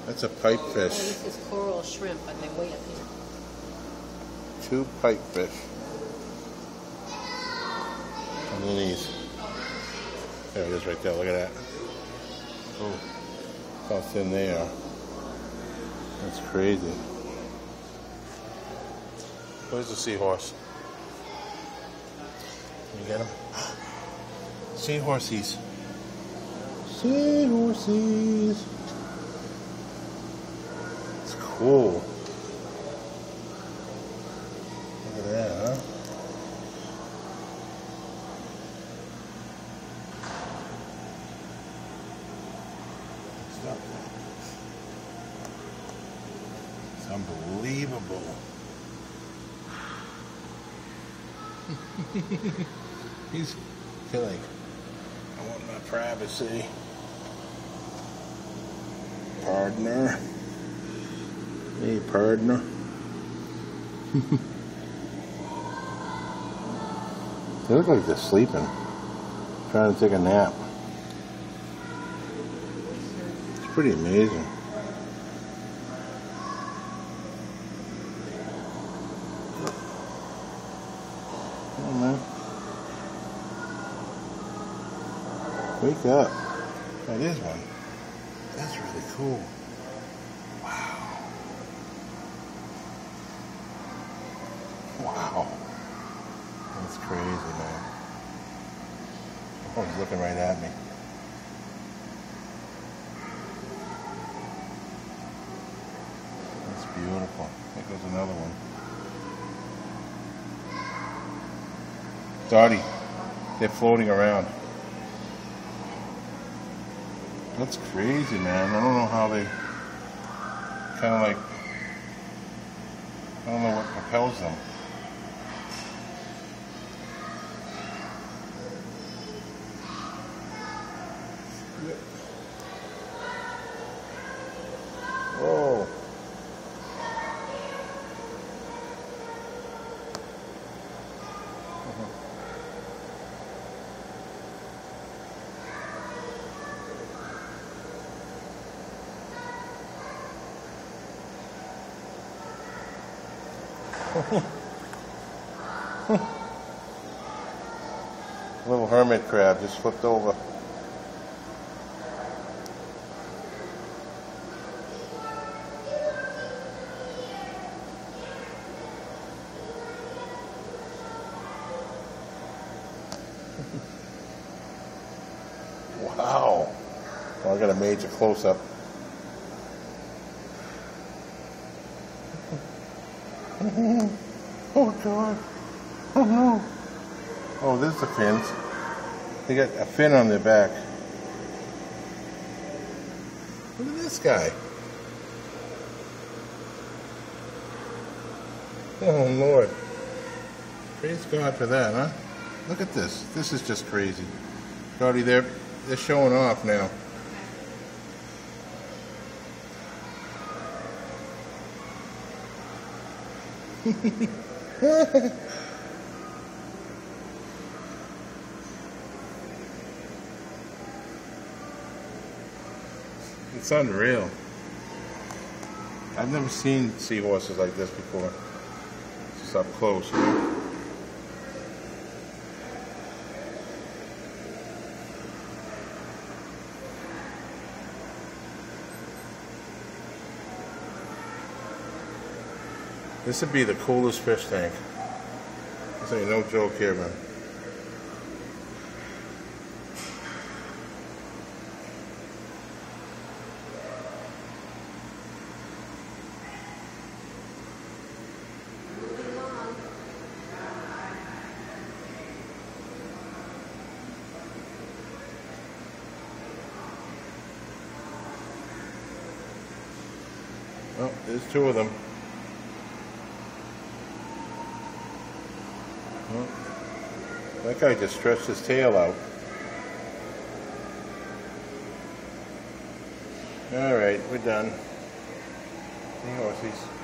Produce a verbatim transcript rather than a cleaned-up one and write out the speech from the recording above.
That's a pipe Oh, fish. this is coral shrimp, but they weigh up here. Two pipe fish. Underneath. There it is right there. Look at that. Oh, how thin they are. That's crazy. Where's the seahorse? Can you get him? Seahorsies. Seahorsies. It's cool. Look at that, huh? It's unbelievable. He's feeling, I want my privacy. Partner. Hey, partner. They look like they're sleeping. Trying to take a nap. It's pretty amazing. Oh, man. Wake up. That is one. That's really cool. Wow. Wow. That's crazy, man. Oh, he's looking right at me. That's beautiful. There goes another one. Dottie, they're floating around. That's crazy, man. I don't know how they kind of like, I don't know what propels them. Whoa. Little hermit crab just flipped over. Wow. Well, I got a major close-up. Oh, God. Oh, no. Oh, there's the fins. They got a fin on their back. Look at this guy. Oh, Lord. Praise God for that, huh? Look at this. This is just crazy. Dottie, they're, they're showing off now. It's unreal. I've never seen seahorses like this before. Just up close, you know? This would be the coolest fish tank. This ain't no joke here, man. Oh, there's two of them. Well, that guy just stretched his tail out. All right, we're done. Seahorsies.